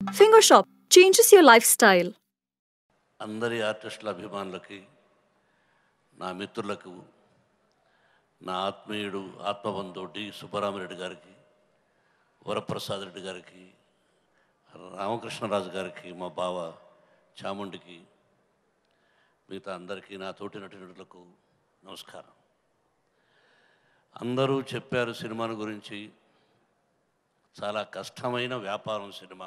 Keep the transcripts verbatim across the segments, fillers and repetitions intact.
Finger Shop changes your lifestyle. అందరి ఆర్టిస్టుల అభిమానులకి, నా మిత్రులకు, నా ఆత్మీయుడు ఆత్మబంధువు డి సుబ్బరామరెడ్డి గారికి, వరప్రసాద్ రెడ్డి గారికి, రామకృష్ణరాజు గారికి, మా బావ చాముండికి, మిగతా అందరికీ, నా తోటి నటులకు నమస్కారం. అందరూ చెప్పారు సినిమాను గురించి. చాలా కష్టమైన వ్యాపారం సినిమా.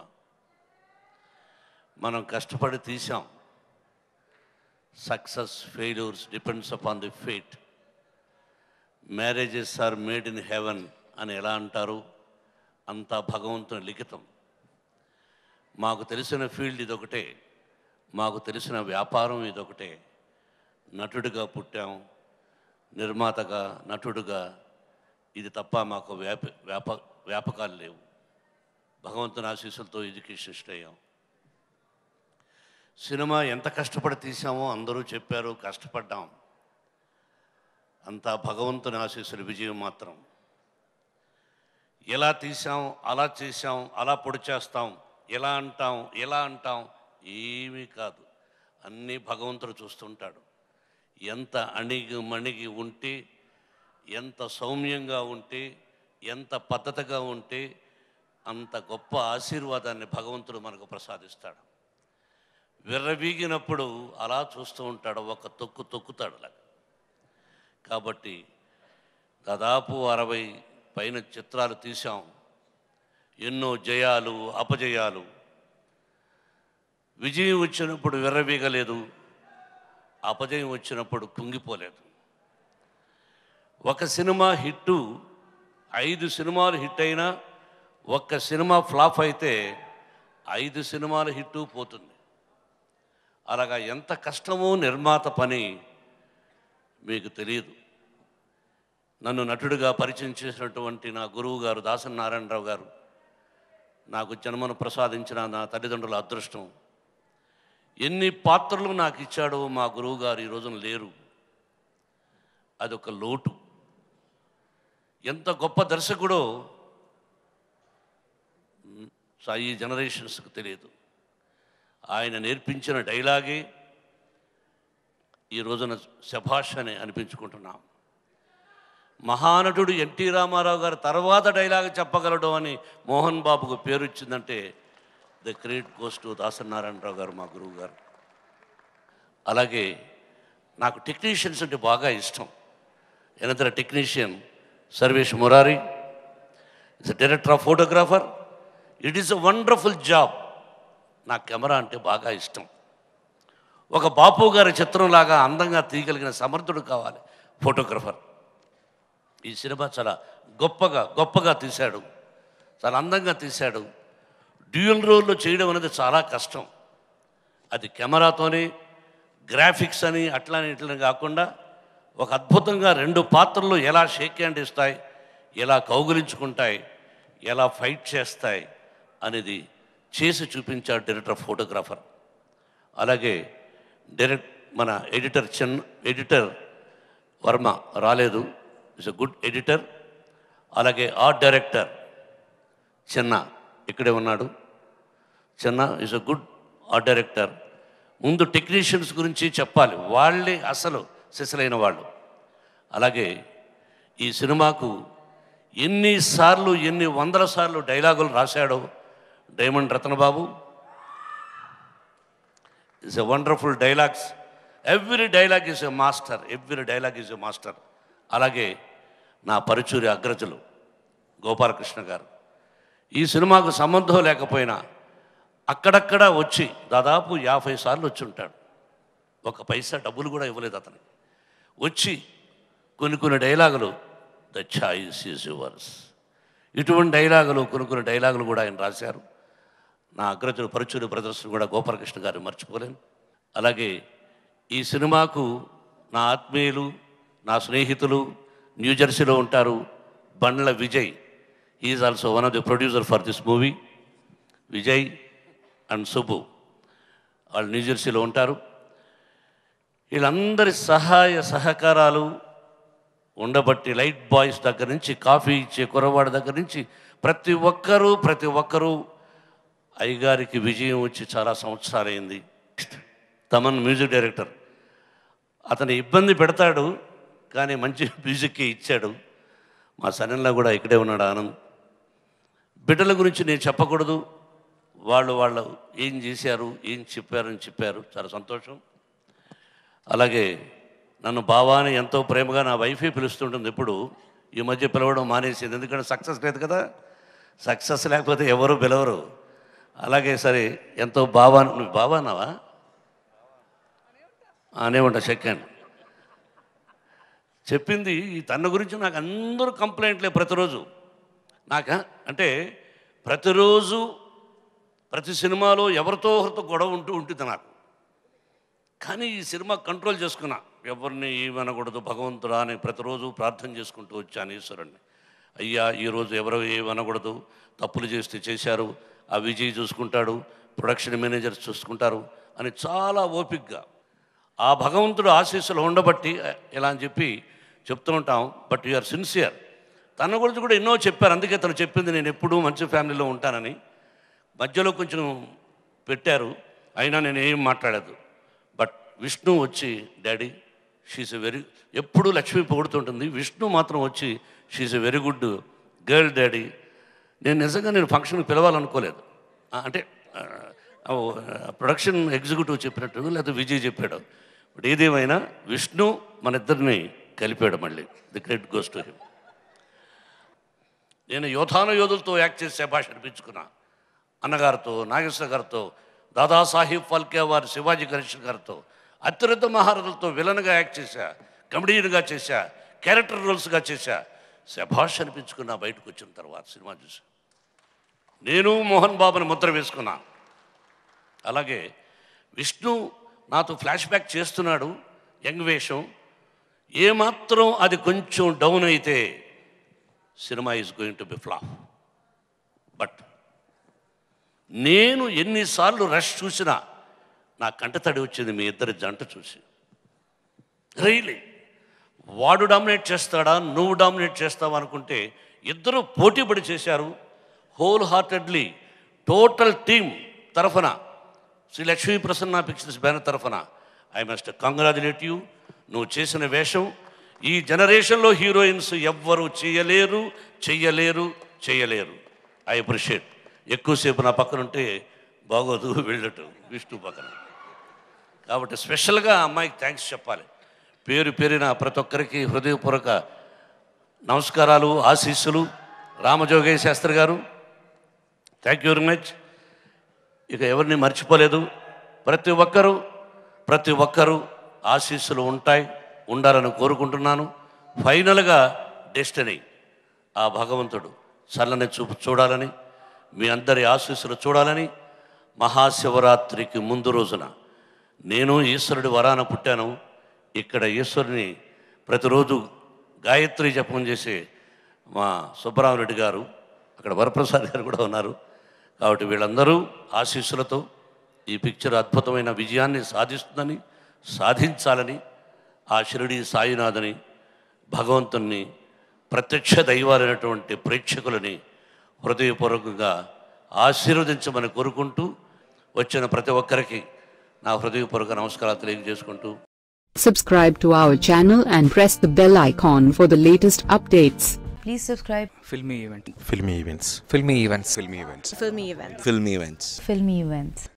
మనం కష్టపడి తీసాం. Success failures depends upon the fate. Marriages are made in heaven అని ఎలా అంటారు, అంతా భగవంతుని లిఖితం. మాకు తెలిసిన ఫీల్డ్ ఇదొకటే, మాకు తెలిసిన వ్యాపారం ఇదొకటే. నటుడిగా పుట్టాం, నిర్మాతగా, నటుడిగా. ఇది తప్ప మాకు వ్యాప వ్యాప వ్యాపకాలు లేవు. భగవంతుని ఆశీస్సులతో ఎడ్యుకేషన్ అయ్యాం. సినిమా ఎంత కష్టపడి తీసామో అందరూ చెప్పారు. కష్టపడ్డాం. అంతా భగవంతుని ఆశీస్సులు, విజయం మాత్రం. ఎలా తీసాం, అలా చేసాం, అలా పొడి చేస్తాం, ఎలా అంటాం, ఎలా అంటాం, ఏమీ కాదు. అన్నీ భగవంతుడు చూస్తుంటాడు. ఎంత అణిగి మణిగి ఉంటే, ఎంత సౌమ్యంగా ఉంటే, ఎంత పద్ధతిగా ఉంటే అంత గొప్ప ఆశీర్వాదాన్ని భగవంతుడు మనకు ప్రసాదిస్తాడు. విర్రవీగినప్పుడు అలా చూస్తూ ఉంటాడు, ఒక తొక్కు తొక్కుతాడు అలాగా. కాబట్టి దాదాపు అరవై పైన చిత్రాలు తీసాం. ఎన్నో జయాలు, అపజయాలు. విజయం వచ్చినప్పుడు విర్రవీగలేదు, అపజయం వచ్చినప్పుడు కుంగిపోలేదు. ఒక సినిమా హిట్టు, ఐదు సినిమాలు హిట్ అయినా ఒక్క సినిమా ఫ్లాప్ అయితే ఐదు సినిమాల హిట్టు పోతుంది. అలాగా ఎంత కష్టమో నిర్మాత పని మీకు తెలియదు. నన్ను నటుడిగా పరిచయం చేసినటువంటి నా గురువు గారు దాసరి నారాయణరావు గారు, నాకు జన్మను ప్రసాదించిన నా తల్లిదండ్రుల అదృష్టం. ఎన్ని పాత్రలు నాకు ఇచ్చాడో మా గురువు గారు ఈ రోజున లేరు. అదొక లోటు. ఎంత గొప్ప దర్శకుడో ఈ జనరేషన్స్కి తెలియదు. ఆయన నేర్పించిన డైలాగే ఈ రోజున శభాష్ అని అనిపించుకుంటున్నాం. మహానటుడు ఎన్టీ రామారావు గారు తర్వాత డైలాగ్ చెప్పగలడు అని మోహన్ బాబుకు పేరు ఇచ్చిందంటే the credit goes to Dasari Narayana Rao garu, మా గురువు గారు. అలాగే నాకు టెక్నీషియన్స్ అంటే బాగా ఇష్టం. Another technician Sarvesh Murari is director of photographer. It is a wonderful job. నా కెమెరా అంటే బాగా ఇష్టం. ఒక బాపు గారి చిత్రంలాగా అందంగా తీయగలిగిన సమర్థుడు కావాలి ఫోటోగ్రఫర్. ఈ సినిమా చాలా గొప్పగా గొప్పగా తీశాడు, చాలా అందంగా తీశాడు. డ్యూయల్ రోల్లో చేయడం అనేది చాలా కష్టం. అది కెమెరాతోనే, గ్రాఫిక్స్ అని అట్లని ఇట్లని కాకుండా ఒక అద్భుతంగా రెండు పాత్రలు ఎలా షేక్ హ్యాండ్ ఇస్తాయి, ఎలా కౌగులించుకుంటాయి, ఎలా ఫైట్ చేస్తాయి అనేది చేసి చూపించాడు డైరెక్టర్ ఆఫ్ ఫోటోగ్రాఫర్. అలాగే డైరెక్ట్ మన ఎడిటర్ చిన్న ఎడిటర్ వర్మ రాలేదు, ఇస్ ఎ గుడ్ ఎడిటర్. అలాగే ఆర్ట్ డైరెక్టర్ చిన్న ఇక్కడే ఉన్నాడు. Chinna is a good art director. ముందు టెక్నీషియన్స్ గురించి చెప్పాలి, వాళ్ళే అసలు సిసలైన వాళ్ళు. అలాగే ఈ సినిమాకు ఎన్నిసార్లు ఎన్ని వందల సార్లు డైలాగులు రాశాడో Diamond Ratnababu. It's a wonderful dialogues. Every dialogue is a master, every dialogue is a master. అలాగే నా పరుచూరి అగ్రజులు గోపాలకృష్ణ గారు. ఈ సినిమాకు సంబంధం లేకపోయినా అక్కడక్కడ వచ్చి దాదాపు యాభై సార్లు వచ్చి ఉంటాడు. ఒక పైసా డబ్బులు కూడా ఇవ్వలేదు అతను. వచ్చి కొన్ని కొన్ని డైలాగులు ద చాయిస్ ఈజ్ యువర్స్, ఇటువంటి డైలాగులు కొన్ని కొన్ని డైలాగులు కూడా ఆయన రాశారు. నా అగ్రజులు పరుచూరి ప్రదర్శన కూడా గోపాలకృష్ణ గారు మర్చిపోలేను. అలాగే ఈ సినిమాకు నా ఆత్మీయులు, నా స్నేహితులు న్యూజెర్సీలో ఉంటారు. Bandla Vijay, is also one of the producer for this movie. Vijay and Subbu వాళ్ళు న్యూజెర్సీలో ఉంటారు. వీళ్ళందరి సహాయ సహకారాలు ఉండబట్టి లైట్ బాయ్స్ దగ్గర నుంచి కాఫీ ఇచ్చే కుర్రవాడి దగ్గర నుంచి ప్రతి ఒక్కరూ ప్రతి ఒక్కరూ అయ్యగారికి విజయం వచ్చి చాలా సంవత్సరాలైంది. తమన్ మ్యూజిక్ డైరెక్టర్, అతను ఇబ్బంది పెడతాడు కానీ మంచి మ్యూజిక్కి ఇచ్చాడు. మా సన్నెల్లో కూడా ఇక్కడే ఉన్నాడు ఆనంద్. బిడ్డల గురించి నేను చెప్పకూడదు, వాళ్ళు వాళ్ళు ఏం చేశారు ఏం చెప్పారని చెప్పారు, చాలా సంతోషం. అలాగే నన్ను బావాని ఎంతో ప్రేమగా నా వైఫే పిలుస్తుంటుంది. ఎప్పుడు ఈ మధ్య పిలవడం మానేసింది, ఎందుకంటే సక్సెస్ లేదు కదా, సక్సెస్ లేకపోతే ఎవరు పిలవరు. అలాగే సరే ఎంతో బావా, నువ్వు బావా అన్నావా అనేవంట సెకండ్ చెప్పింది. తన గురించి నాకు అందరూ కంప్లైంట్లే ప్రతిరోజు. నాక అంటే ప్రతిరోజు ప్రతి సినిమాలో ఎవరితో ఒకరితో గొడవ ఉంటూ ఉంటుంది నాకు. కానీ ఈ సినిమా కంట్రోల్ చేసుకున్నా, ఎవరిని ఏమనకూడదు భగవంతుడా అని ప్రతిరోజు ప్రార్థన చేసుకుంటూ వచ్చాను ఈశ్వరుణ్ణి. అయ్యా ఈరోజు ఎవరో ఏమనకూడదు, తప్పులు చేస్తే చేశారు, ఆ విజయ్ చూసుకుంటాడు, ప్రొడక్షన్ మేనేజర్స్ చూసుకుంటారు అని చాలా ఓపికగా ఆ భగవంతుడు ఆశీస్సులు ఉండబట్టి ఇలా అని చెప్పి చెప్తూ ఉంటాం. But you are sincere. తన గురించి కూడా ఎన్నో చెప్పారు, అందుకే తను చెప్పింది నేను ఎప్పుడూ మంచి ఫ్యామిలీలో ఉంటానని. మధ్యలో కొంచెం పెట్టారు, అయినా నేను ఏం మాట్లాడదు. బట్ విష్ణు వచ్చి డాడీ షీఈస్ ఎ వెరీ, ఎప్పుడూ లక్ష్మి పొగుడుతుంటుంది, విష్ణు మాత్రం వచ్చి she is a very good girl daddy. నేను నిజంగా నేను ఫంక్షన్కి పిలవాలనుకోలేదు, అంటే ప్రొడక్షన్ ఎగ్జిక్యూటివ్ చెప్పినట్టు లేదా విజయ్ చెప్పాడు. బట్ ఏదేమైనా విష్ణు మన ఇద్దరిని కలిపాడు మళ్ళీ. The credit goes to him. నేను యోధాన యోధులతో యాక్ట్ చేసే భాష అనిపించుకున్నా. అన్నగారితో, నాగేశ్వర గారితో, దాదాసాహెబ్ ఫాల్కే వారి శివాజీ గణేష్ గారితో, అత్యున్నత మహారథులతో విలన్గా యాక్ట్ చేశా, కమెడియన్గా చేశా, క్యారెక్టర్ రోల్స్గా చేశా. శభాష్ అనిపించుకున్నా బయటకు వచ్చిన తర్వాత సినిమా చూసా. నేను మోహన్ బాబుని ముద్ర వేసుకున్నా. అలాగే విష్ణు నాతో ఫ్లాష్ బ్యాక్ చేస్తున్నాడు, యంగ్ వేషం. ఏమాత్రం అది కొంచెం డౌన్ అయితే cinema is going to be flop. But నేను ఎన్నిసార్లు రష్ చూసినా నా కంటతడి వచ్చింది మీ ఇద్దరి జంట చూసి. రియలీ వాడు డామినేట్ చేస్తాడా నువ్వు డామినేట్ చేస్తావా అనుకుంటే ఇద్దరు పోటీపడి చేశారు. హోల్ హార్టెడ్లీ టోటల్ టీమ్ తరఫున, శ్రీ లక్ష్మీ ప్రసన్న పిక్చర్స్ బ్యానర్ తరఫున ఐ మస్ట్ కంగ్రాచులేట్ యూ. నువ్వు చేసిన వేషం ఈ జనరేషన్లో హీరోయిన్స్ ఎవ్వరూ చేయలేరు చెయ్యలేరు చేయలేరు. I appreciate. ఎక్కువసేపు నా పక్కన ఉంటే బాగోదు వెళ్ళటం విష్ణు పక్కన. కాబట్టి స్పెషల్గా అమ్మాయికి థ్యాంక్స్ చెప్పాలి. పేరు పేరిన ప్రతి ఒక్కరికి హృదయపూర్వక నమస్కారాలు, ఆశీస్సులు. రామజోగయ్య శాస్త్రి గారు థ్యాంక్ యూ వెరీ మచ్. ఇక ఎవరిని మర్చిపోలేదు. ప్రతి ఒక్కరూ ప్రతి ఒక్కరూ ఆశీస్సులు ఉంటాయి, ఉండాలని కోరుకుంటున్నాను. ఫైనల్గా డెస్టినీ ఆ భగవంతుడు చల్లని చూపు చూడాలని, మీ అందరి ఆశీస్సులు చూడాలని. మహాశివరాత్రికి ముందు రోజున నేను ఈశ్వరుడి వరాన పుట్టాను. ఇక్కడ ఈశ్వరుని ప్రతిరోజు గాయత్రి జపం చేసే మా సుబ్బరామరెడ్డి గారు, అక్కడ వరప్రసాద్ గారు కూడా ఉన్నారు. కాబట్టి వీళ్ళందరూ ఆశీస్సులతో ఈ పిక్చర్ అద్భుతమైన విజయాన్ని సాధిస్తుందని, సాధించాలని ఆ షిరిడి సాయినాథని భగవంతుని ప్రత్యక్ష దైవాలైనటువంటి ప్రేక్షకులని హృదయపూర్వకంగా ఆశీర్వదించమని కోరుకుంటూ, వచ్చిన ప్రతి ఒక్కరికి నా హృదయపూర్వక నమస్కారాలు తెలియజేసుకుంటూ. Subscribe to our channel and press the bell icon for the latest updates. Please subscribe. Filmy event. Filmy events. Filmy events. Filmy events. Filmy events. Filmy events. Filmy events.